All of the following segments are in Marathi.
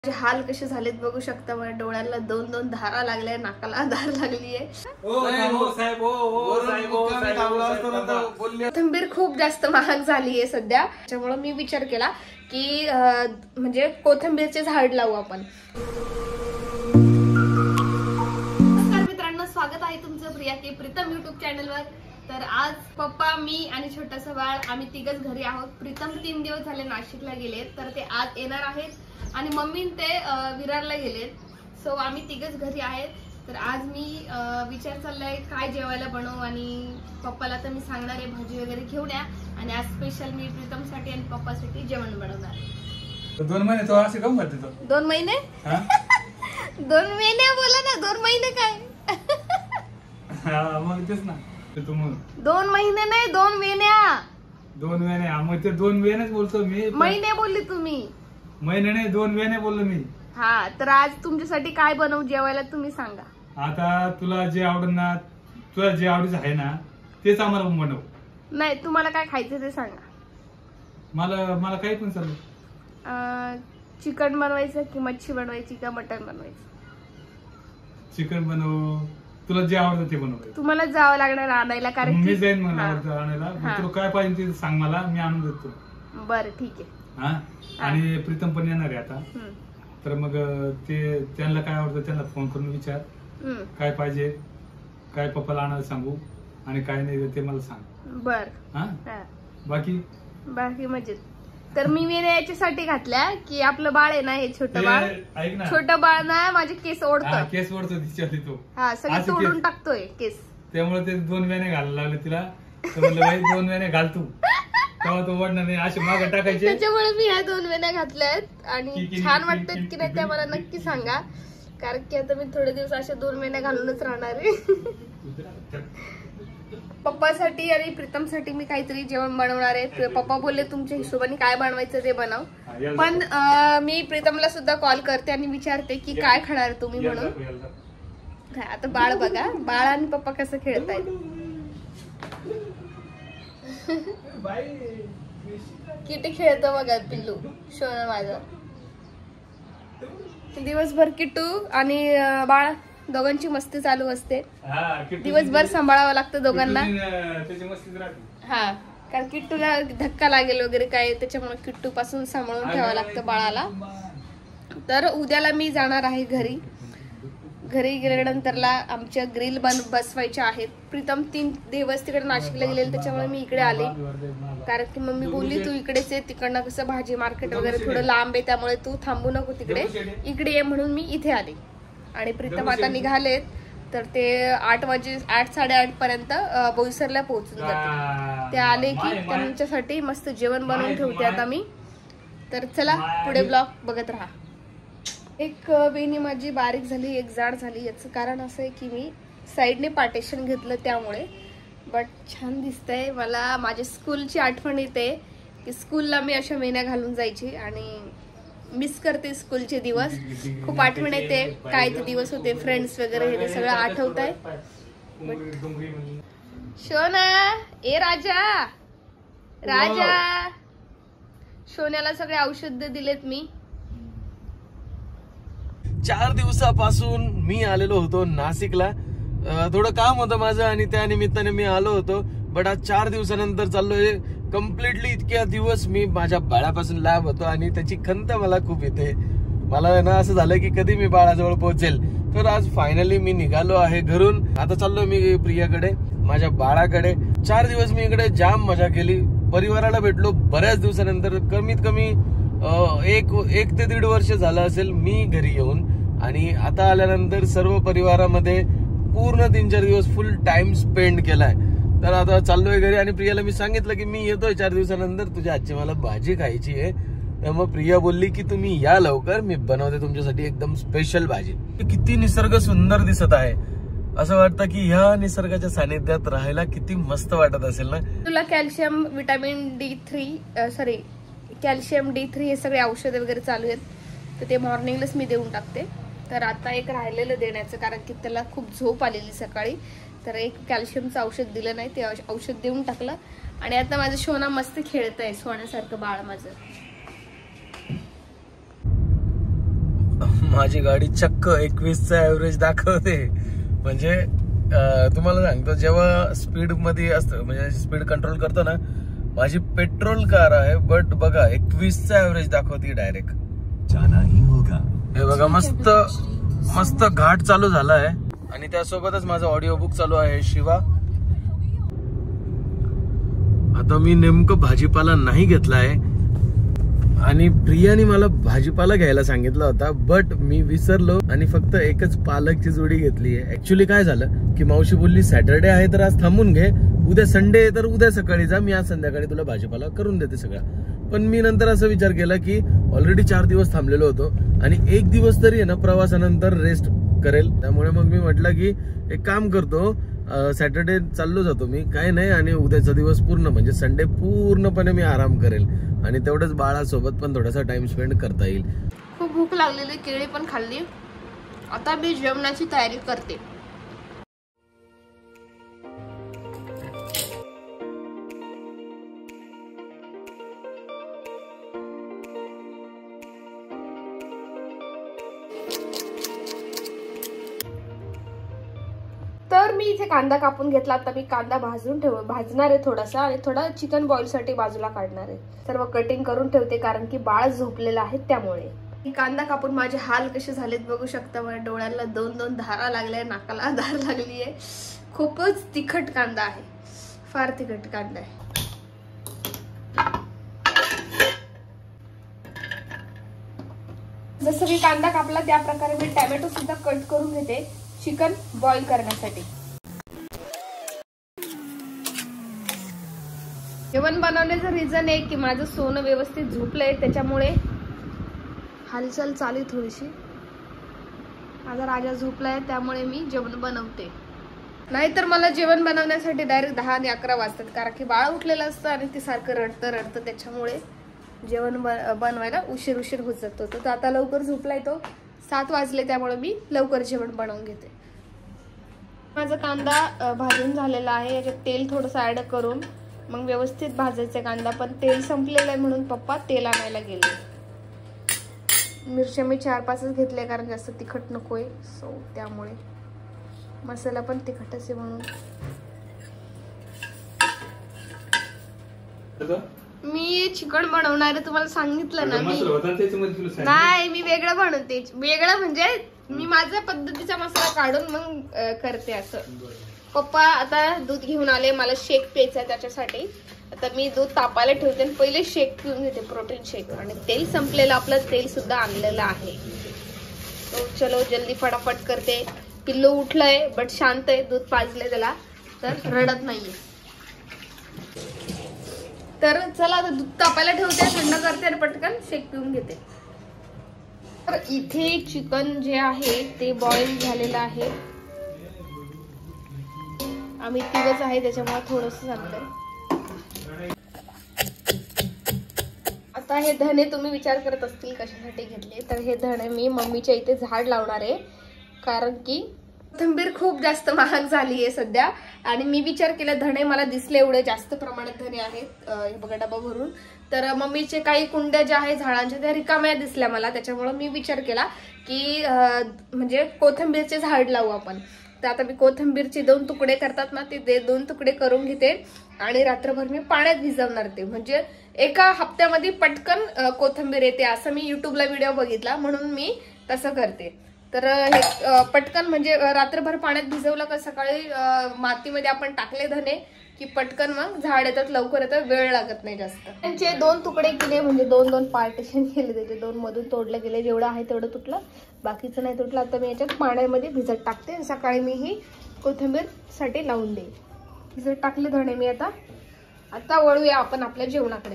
हाल कसे झालेत बघू शकता. माझ्या डोळ्याला दोन दोन धारा लागल्या, नाकाला धार लागली आहे. कोथिंबीर खूप जास्त महाग झाली आहे सध्या, त्यामुळे मी विचार केला की म्हणजे कोथिंबीरचे झाड लावू आपण. नमस्कार मित्रांनो, स्वागत आहे तुमचं प्रिया के प्रीतम युट्यूब चॅनलवर. तर आज पप्पा, मी आणि छोटंसं बाळ आम्ही तिघच घरी आहोत. प्रीतम 3 दिवस झाले नाशिकला गेलेत, तर ते आज येणार आहेत. आणि मम्मी ते विरारला गेलेत. सो आम्ही तिघच घरी आहेत. तर आज मी विचार चाललाय काय जेवायला बनवू, आणि पप्पाला तर मी सांगणार आहे भाजी वगैरे घेऊन या. आणि आज स्पेशल मी प्रीतमसाठी आणि पप्पासाठी जेवण बनवणार आहे. 2 महिने तो असे काम करते तो. 2 महिने 2 महिने बोला ना. 2 महिने काय मग तेच ना. 2 महिने नाही, 2 वेण्या. 2 महिने मग ते 2 वेळेच बोलतो मी. महिने बोलले तुम्ही. महिने नाही, 2 वेळेने बोललो मी. हा, तर आज तुमच्यासाठी काय बनवू जेवायला तुम्ही सांगा. आता तुला जे आवडत ना, तुला जे आवडीचं आहे ना तेच आम्हाला बनव. नाही, तुम्हाला काय खायचं ते सांगा. मला काही पण चालेल. चिकन बनवायचं की मच्छी बनवायची का मटन बनवायचं? चिकन बनव, तुला जे आवडतं ते बनव. तुम्हाला जावं लागणार आणायला, कारण मी जाईन मला आणायला. तुला काय पाहिजे ते सांग मला, मी आणून देतो. बरं ठीक आहे. हा, आणि प्रीतम पण येणार आहे आता. तर मग ते त्यांना काय आवडतं त्यांना फोन करून विचार काय पाहिजे, काय पप्पाला आणायला सांगू, आणि काय नाही ते मला सांग. बर. हा, बाकी मजेत. तर मी वेण्या याच्यासाठी घातल्या की आपलं बाळ आहे ना, हे छोटं बाळ, ऐक ना, छोटं बाळ ना माझे केस ओढतो. केस ओढतो तिच्यावरती तो. हा, सगळे तोडून टाकतोय केस. त्यामुळे ते 2 वेण्या घालायला लागले तिला. तर म्हणलं बाई 2 वेण्या घाल तू, तेव्हा तो ओढणार नाही. असे मागे टाकायचे. त्याच्यामुळे मी ह्या 2 वेण्या घातल्यात. आणि छान वाटतात की नाही ते मला नक्की सांगा, कारण की आता मी थोडे दिवस अशा 2 वेण्या घालूनच राहणार आहे. पप्पासाठी आणि प्रीतमसाठी मी काहीतरी जेवण बनवणार आहे. पप्पा बोलले तुमच्या हिशोबाने काय बनवायचं ते बनव. पण मी प्रीतमला सुद्धा कॉल करते आणि विचारते की काय खाणार तुम्ही म्हणून. आता बाळ बघा, बाळ आणि पप्पा कसं खेळतायत. किती खेळतो बघा पिल्लू शोन माझं. दिवसभर किट्टू आणि बाळ दोघांची मस्ती चालू असते. दिवसभर सांभाळावं लागतं दोघांना. हा, कारण किट्टूला धक्का लागेल वगैरे काय, त्याच्यामुळे किट्टू पासून सांभाळून ठेवावं लागतं बाळाला. तर उद्याला मी जाणार आहे घरी. घरी गेल्यानंतरला आमच्या ग्रिल बसवायच्या आहेत. प्रीतम 3 दिवस तिकडे नाशिकला गेलेले, त्याच्यामुळे मी इकडे आले. कारण की मम्मी बोलली तू इकडेच आहे, तिकडनं कसं भाजी मार्केट वगैरे थोडं लांब आहे, त्यामुळे तू थांबू नको तिकडे, इकडे ये, म्हणून मी इथे आले. आणि प्रीतम आता निघालेत, तर ते 8:30 पर्यंत बोईसरला पोहोचून जाते. ते आले की त्यांच्यासाठी मस्त जेवण बनवून ठेवते आता मी. तर चला पुढे ब्लॉग बघत राहा. एक वेणी माझी बारीक झाली, एक जाड झाली. याचं कारण असं आहे की मी साईडने पार्टेशन घेतलं त्यामुळे. बट छान दिसतंय. मला माझ्या स्कूलची आठवण येते की स्कूलला मी अशा वेण्या घालून जायची, आणि मिस करते स्कूलचे दिवस. खूप आठवण येते, काय ते दिवस होते, फ्रेंड्स वगैरे हे सगळं आठवत आहे. शोना ए राजा, राजा शोन्याला सगळे औषध दिलेत मी. 4 दिवसापासून मी आलेलो होतो नाशिकला. थोडं काम होतं माझं आणि त्या निमित्ताने मी आलो होतो. बट आज 4 दिवसानंतर चाललोय. कम्प्लिटली इतक्या दिवस मी माझ्या बाळापासून लांब होतो, आणि त्याची खंत मला खूप येते. मला ना असं झालं की कधी मी बाळाजवळ पोहोचेल. तर आज फायनली मी निघालो आहे घरून. आता चाललोय मी प्रियाकडे, माझ्या बाळाकडे. 4 दिवस मी इकडे जाम मजा केली. परिवाराला भेटलो बऱ्याच दिवसानंतर. कमीत कमी 1 ते 1.5 वर्ष झालं असेल मी घरी येऊन. आणि आता आल्यानंतर सर्व परिवारामध्ये पूर्ण 3-4 दिवस फुल टाइम स्पेंड केलाय. तर आता चाललोय घरी. आणि प्रियाला मी सांगितलं की मी येतोय 4 दिवसानंतर, तुझ्या आजची मला भाजी खायची आहे. तर मग प्रिया बोलली की तुम्ही या लवकर, मी बनवते तुमच्यासाठी एकदम स्पेशल भाजी. किती निसर्ग सुंदर दिसत आहे. असं वाटतं की ह्या निसर्गाच्या सानिध्यात राहायला किती मस्त वाटत असेल ना. तुला कॅल्शियम, विटामिन कॅल्शियम D3 हे सगळे औषध वगैरे चालू आहेत. तर ते मॉर्निंगलाच मी देऊन टाकते. तर आता एक राहिलेलं देण्याचं, कारण की त्याला खूप झोप आलेली सकाळी. तर एक कॅल्शियमचं औषध दिलं नाही, ते औषध देऊन टाकलं. आणि आता माझं शोना मस्त खेळत आहे, सोन्यासारखं बाळ माझं. माझी गाडी चक्क 21चा ऍव्हरेज दाखवते. म्हणजे तुम्हाला सांगतो, जेव्हा स्पीड मध्ये असतं म्हणजे स्पीड कंट्रोल करतो ना, माझी पेट्रोल कार आहे बट बघा 21चा ऍव्हरेज दाखवते डायरेक्ट. हे बघा मस्त मस्त घाट चालू झालाय आणि त्यासोबतच माझा ऑडिओ बुक चालू आहे शिवा. आता मी नेमकं भाजीपाला नाही घेतलाय आणि प्रियाने मला भाजीपाला घ्यायला सांगितला होता, बट मी विसरलो आणि फक्त एकच पालकची जोडी घेतली आहे. ऍक्च्युली काय झालं की मावशी बोलली सॅटरडे आहे तर आज थांबून घे, उद्या संडे आहे तर उद्या सकाळी जा, मी आज संध्याकाळी तुला भाजीपाला करून देते सगळा. पण मी नंतर असं विचार केला की ऑलरेडी 4 दिवस थांबलेलो होतो आणि 1 दिवस तरी आहे ना प्रवासानंतर रेस्ट करेल. त्यामुळे मग मी म्हटलं की एक काम करतो, सॅटरडे चाललो जातो मी, काय नाही, आणि उद्याचा दिवस पूर्ण म्हणजे संडे पूर्णपणे मी आराम करेल आणि तेवढंच बाळासोबत पण थोडासा टाइम स्पेंड करता येईल. खूप भूक लागलेली, केळी पण खाल्ली. आता मी जेवणाची तयारी करते. तर मी इथे कांदा कापून घेतला. आता मी कांदा भाजणार आहे थोडासा आणि थोडा चिकन बॉईल साठी बाजूला काढणार आहे. सर्व कटिंग करून ठेवते कारण की बाळ झोपलेलं आहे त्यामुळे. कांदा कापून माझे हाल कसे झालेत बघू शकता. माझ्या डोळ्याला 2-2 धारा लागल्या, नाकाला धार लागली आहे. खूपच तिखट कांदा आहे, फार तिखट कांदा आहे. जसं मी कांदा कापला त्या प्रकारे मी टोमॅटो सुद्धा कट करून घेते चिकन बॉईल करण्यासाठी. जेवण बनवण्याचं रिझन आहे की माझं सोनं व्यवस्थित झोपलंय, त्याच्यामुळे हालचाल चालू थोडीशी. माझा राजा झोपलाय त्यामुळे मी जेवण बनवते. नाहीतर मला जेवण बनवण्यासाठी डायरेक्ट 10 आणि 11 वाजतात कारण की बाळ उठलेलं असतं आणि ती सारखं रडतं, त्याच्यामुळे जेवण बनवायला उशीर होत जातो. तर आता लवकर झोपलाय तो, 7 वाजले, त्यामुळे मी लवकर जेवण बनवून घेते. माझा कांदा भाजून झालेला आहे. याच्यात तेल थोडंसं ऍड करून मग व्यवस्थित भाजायचा कांदा. पण तेल संपलेलं आहे म्हणून पप्पा तेल आणायला गेले. मिरच्या मी 4-5च घेतल्या कारण जास्त तिखट नकोय, सो त्यामुळे मसाला पण तिखटच आहे म्हणून. मी चिकन बनवणार आहे, तुम्हाला सांगितलं ना मी. नाही, मी वेगळं बनवते. वेगळं म्हणजे मी माझ्या पद्धतीचा मसाला काढून मग करते असं. पप्पा आता दूध घेऊन आले, मला शेक प्यायचा त्याच्यासाठी. आता मी दूध तापायला ठेवते आणि पहिले शेक पिऊन घेते, प्रोटीन शेक. आणि तेल संपलेलं, आपलं तेल सुद्धा आणलेलं आहे. तो चलो जल्दी फटाफट करते. पिल्लू उठलंय बट शांत आहे, दूध पाजले त्याला तर रडत नाहीये. तर चला आता दूध तापायला ठेवते, थंड करते आणि पटकन शेक पिऊन घेते. तर इथे चिकन जे आहे ते बॉईल झालेलं आहे. आम्ही 3च आहे त्याच्यामुळे थोडंसं सांगते. आता हे धणे तुम्ही विचार करत असतील कशासाठी घेतले, तर हे धणे मी मम्मीच्या इथे झाड लावणार आहे कारण की कोथिंबीर खूप जास्त महाग झाली आहे सध्या. आणि मी विचार केला, धणे मला दिसले एवढे जास्त प्रमाणात धणे आहेत, हे बघा डबा भरून. तर मम्मीचे काही कुंड्या ज्या आहेत झाडांच्या त्या रिकाम्या दिसल्या मला, त्याच्यामुळे मी विचार केला की म्हणजे कोथिंबीरचे झाड लावू आपण. तर आता मी कोथिंबीरचे 2 तुकडे करतात ना, ते 2 तुकडे करून घेते आणि रात्रभर मी पाण्यात भिजवणार ते. म्हणजे एका हप्त्यामध्ये पटकन कोथिंबीर येते असं मी युट्यूबला व्हिडिओ बघितला, म्हणून मी तसं करते. तर हे पटकन म्हणजे रात्रभर पाण्यात भिजवलं का सकाळी मातीमध्ये आपण टाकले धणे की पटकन मग झाड येतात, लवकर येतात, वेळ लागत नाही जास्त. त्यांचे 2 तुकडे केले म्हणजे 2-2 पार्टिशन केले, त्याचे 2 मधून तोडले गेले. जेवढं आहे तेवढं तुटलं, बाकीचं नाही तुटलं. आता मी याच्यात पाण्यामध्ये भिजत टाकते आणि सकाळी मी ही कोथिंबीर साठी लावून देईन. भिजत टाकले धणे मी. आता वळूया आपण आपल्या जेवणाकडे.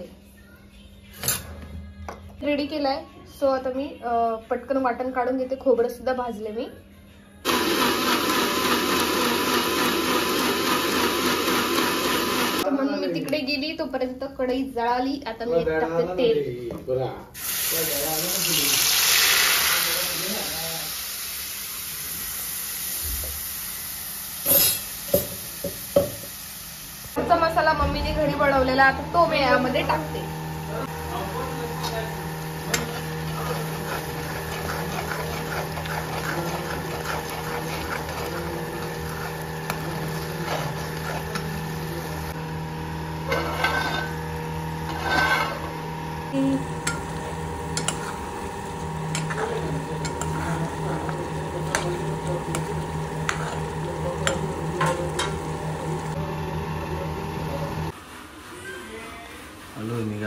रेडी केलाय, सो आता मी पटकन वाटण काढून घेते. खोबरं सुद्धा भाजले मी. म्हणून मी तिकडे गेली, तोपर्यंत कढई जळाली. आता मी टाकते तेल. मसाला मम्मीने घरी बनवलेला, आता तो मी यामध्ये टाकते.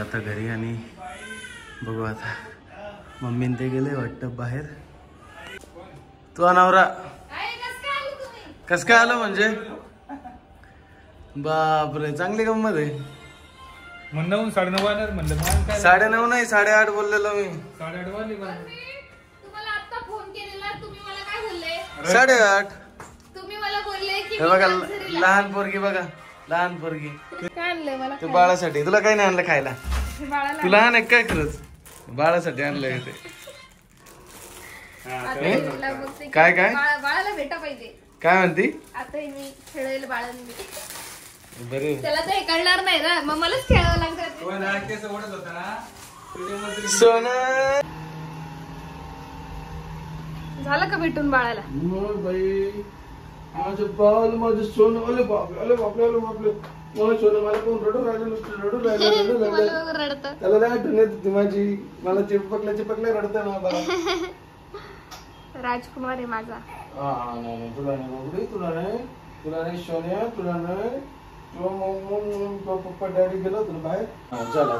आता घरी आणि बघू आता मम्मीन ते गेले वाटतं बाहेर. तू अनावरा कस काय आलं म्हणजे? बापरे चांगली गंमत आहे. म्हणून 9:30 वाजणार म्हणलं. 9:30 नाही 8:30 बोललेलो मी. 8:30 वाजले. तुम्हाला आता फोन केलेला, तुम्ही मला काय बोलले? 8:30. तुम्ही मला बोलले की हे बघा लहान पोरगी बघा, लहान पोरगी. काय आणलंय मला? तू बाळासाठी. तुला काही नाही आणलं खायला? बाळाला तू लहान आहे काय खरंच? बाळासाठी आणलंय ते. काय काय बाळाला भेटा पाहिजे. काय म्हणती? आता मी खेळेल बाळांनी. बरे त्याला तर हे कळणार नाही ना, मग मलाच खेळावं लागतं. सोना झालं का भेटून बाळाला? बाई माझं बाल माझं सोनं. अरे बापरे अरे बापरे अरे बापरे. मला सोनं मला कोण रडू राहिलं रडत त्याला नाही आठवण येत होती माझी. मला चिपकल्या रडतं ना बाळा. राजकुमार आहे माझा. तुला नाही बाबडी, तुला नाही सोन्या, तुला नाही. पप्पा डॅडी गेला तुला बाहेर. चला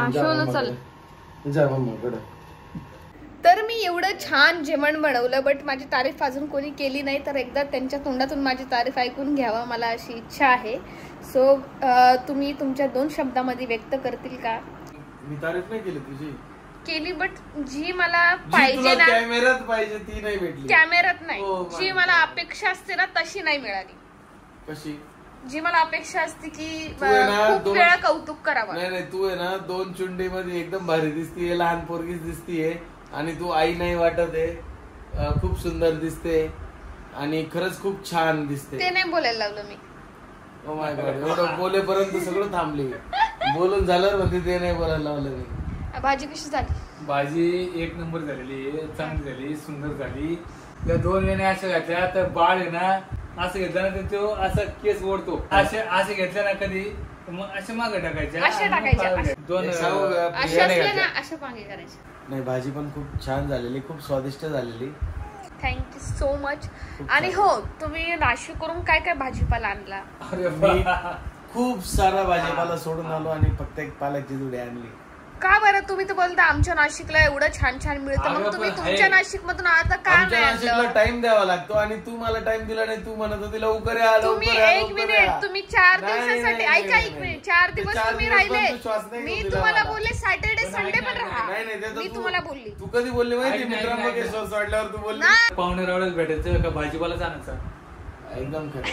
जा मम्माकडे. तर मी एवढं छान जेवण बनवलं, बट माझी तारीफ अजून कोणी केली नाही, तर एकदा त्यांच्या तोंडातून माझी तारीफ ऐकून घ्यावा मला अशी इच्छा आहे. सो तुम्ही तुमच्या 2 शब्दामध्ये व्यक्त करतील का? मी तारीफ नाही केली तुझी. केली, बट जी मला पाहिजे ना कॅमेऱ्यात पाहिजे ती नाही भेटली. कॅमेऱ्यात नाही, जी मला अपेक्षा असते ना तशी नाही मिळाली. कशी? जी मला अपेक्षा असते की खूप वेळा कौतुक करावं. नाही तू आहे ना 2 चुंडी मध्ये एकदम भारी दिसतीये, लहान पोरगीच दिसतीये आणि तू आई नाही वाटत आहे. खूप सुंदर दिसते आणि खरंच खूप छान दिसते. ते नाही बोलायला लावलं मी. Oh my God. एवढं बोलेपर्यंत सगळं थांबले. बोलून झाल्यावर म्हणते ते नाही बोलायला लावलं मी. भाजी कशी झाली? भाजी 1 नंबर झालेली, चांगली झाली, सुंदर झाली. त्या 2 वेळेने अशा घातल्या तर बाळ आहे ना असं घेतलं ना तर तो असा केस ओढतो. असे घेतल्या ना कधी मग असे मागे टाकायचे. अशा टाकायच्या. 2 अशा मागे करायच्या. नाही भाजी पण खूप छान झालेली, खूप स्वादिष्ट झालेली. Thank you so much. आणि हो, तुम्ही नाशिकवरून काय काय भाजीपाला आणला? मी खूप सारा भाजीपाला सोडून आलो आणि फक्त एक पालकची जुडी आणली. का बरं? तुम्ही तर बोलता आमच्या नाशिकला एवढं छान छान मिळतं, मग तुम्ही तुमच्या नाशिक मधून आता का नाही आणलं? टाइम द्यावा लागतो आणि तू मला टाइम दिला नाही. तू म्हणत होती लवकर या. तुम्ही 1 मिनिट, तुम्ही 4 दिवसासाठी ऐका. 1 मिनिट, 4 दिवस तुम्ही राहिले. मी तुम्हाला बोलले सॅटर्डे संडे पण राहा. मी तुम्हाला बोलली. तू कधी बोलली माहिती? त्र्यंबकेश्वर सोडल्यावर तू बोलली पाहुणे रावळच भेटायचं का भाजीपाला आणायचा. एकदम खरं.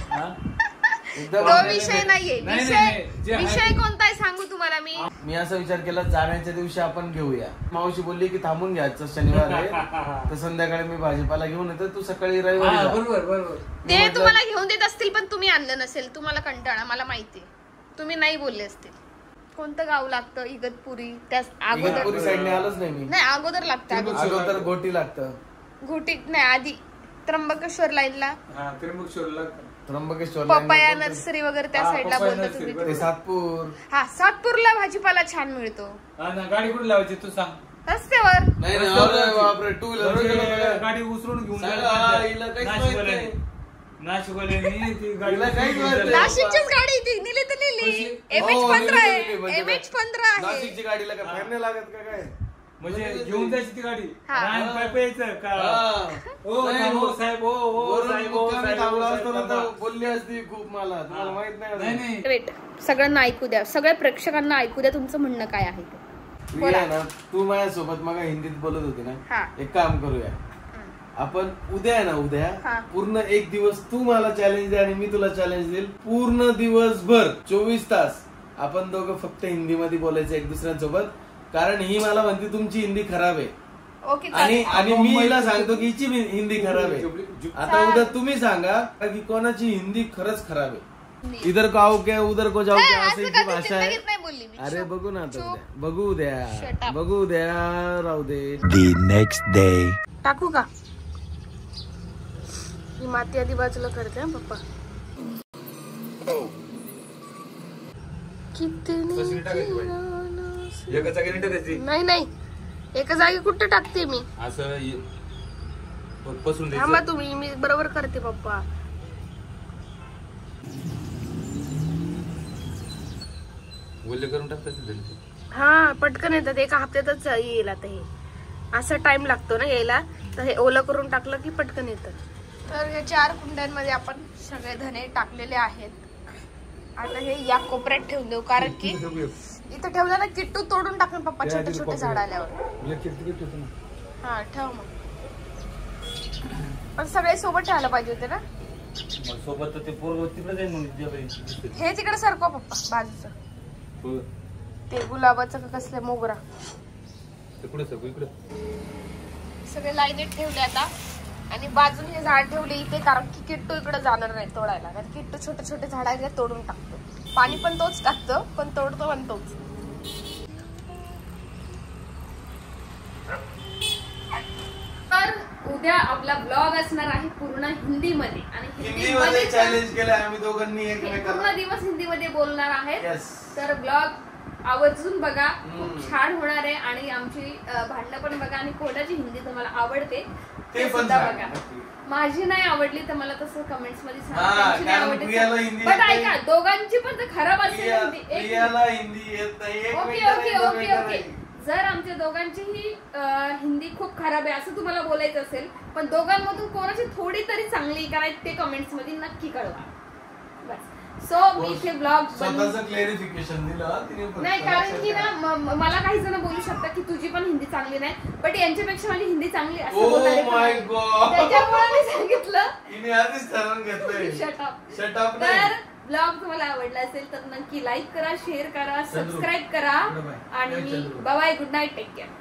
तो विषय नाहीये. विषय कोणता आहे सांगू तुम्हाला मी असा विचार केला जाण्याच्या दिवशी आपण घेऊया. मावशी बोलली की थांबून घ्यायचं शनिवार आहे तर संध्याकाळी मी भाजीपाला घेऊन येतो, तू सकाळी रविवारी. बरोबर. ते तुम्हाला घेऊन देत असतील पण तुम्ही आणलं नसेल. तुम्हाला कंटाळा मला माहिती. तुम्ही नाही बोलले असतील. कोणतं गाव लागतं? इगतपुरी. त्या अगोदर साईडने आलोच नाही मी. नाही, अगोदर लागतं. अगोदर घोटी लागतं. घोटी नाही, आधी त्र्यंबकेश्वर लाईनला. त्र्यंबकेश्वर पपाया नर्सरी वगैरे त्या साईडला बोलता तुम्ही. ते सातपूर. हा, सातपूरला भाजीपाला छान मिळतो. गाडी कुठे लावायची तू सांग? रस्त्यावर. नाही बापरे, 2 व्हीलर गाडी उचलून घेऊन नाशिकचीच गाडी ती नेली तर नेली. MH15 आहे. MH15 आहे. नाशिकची गाडीला काय फार नाही लागत का काय? म्हणजे घेऊन जायची ती गाडी. बोलली असती खूप. मला तुम्हाला माहित नाही. वेट, सगळ्यांना ऐकू द्या, सगळ्या प्रेक्षकांना ऐकू द्या तुमचं म्हणणं काय आहे ते. तू माझ्यासोबत मग हिंदीत बोलत होती ना. एक काम करूया आपण. उद्या आहे ना, उद्या पूर्ण 1 दिवस तू मला चॅलेंज दे आणि मी तुला चॅलेंज देईल. पूर्ण दिवसभर 24 तास आपण दोघं फक्त हिंदीमध्ये बोलायचं एक दुसऱ्यांसोबत. कारण ही मला म्हणते तुमची हिंदी खराब आहे आणि मी हिला सांगतो की हिची हिंदी खराब आहे. आता उद्या तुम्ही सांगा की कोणाची हिंदी खरंच खराब आहे. इधर को आओ क्या उधर को जाओ क्या, अशी जी भाषा आहे. अरे बघू ना आता, बघू द्या राहू दे. Next day. टाकू का? ही माती आधी बाजूला करते पप्पा. नाही, एका जागी कुठे टाकते मी असं थांबा तुम्ही. मी बरोबर करते पप्पा. बोलले करून टाकतात. हा पटकन येतात, एका हप्त्यातच येईल. आता हे असा टाइम लागतो ना यायला, तर हे ओलं करून टाकलं की पटकन येतं. तर या 4 कुंड्यांमध्ये आपण सगळे धने टाकलेले आहेत. आता हे या कोपऱ्यात ठेवून देऊ, कारण की इथं ठेवलं ना किट्टू तोडून टाकून पप्पा छोटे छोटे झाड आल्यावर. हा ठेव मग. पण सगळे सोबत ठेवायला पाहिजे होते ना सोबत. ते पोरग तिकडे हे तिकडे सरकवा पप्पा बाजूचं, ते गुलाबाचं का कसलं मोगरा सगळे लाईनीत ठेवले आता. आणि बाजूने हे झाड ठेवले इथे, कारण की किट्टू इकडे जाणार नाही तोडायला, कारण किट्टू छोटे छोटे झाड आहेत तोडून टाकतो. पाणी पण तोच टाकतो, पण तोडतो पण तोच. तर उद्या आपला ब्लॉग असणार आहे पूर्ण हिंदीमध्ये, आणि हिंदीमध्ये चॅलेंज केलं आम्ही दोघांनी, पूर्ण दिवस हिंदीमध्ये बोलणार आहेत. तर ब्लॉग आवर्जून बघा, खूप छान होणार आहे. आणि आमची भांडणं पण बघा, आणि कोणाची हिंदी तुम्हाला आवडते ते सुद्धा बघा. माझी नाही आवडली तर मला तसं कमेंट्स मध्ये सांगा. बट ऐका, दोघांची पण जर खराब असेल ओके ओके ओके ओके. जर आमच्या दोघांचीही हिंदी खूप खराब आहे असं तुम्हाला बोलायचं असेल, पण दोघांमधून कोणाची थोडी तरी चांगली करायची ते कमेंट्स मध्ये नक्की कळवा. बस. सो मी इथे ब्लॉग क्लॅरिफिकेशन दिलं नाही, कारण की ना मला काही जण बोलू शकतात की तुझी पण हिंदी चांगली नाही, बट यांच्यापेक्षा माझी हिंदी चांगली असं त्याच्यामुळे मी सांगितलं. तर ब्लॉग तुम्हाला आवडला असेल तर नक्की लाईक करा, शेअर करा, सबस्क्राईब करा. आणि bye bye, good night, take care.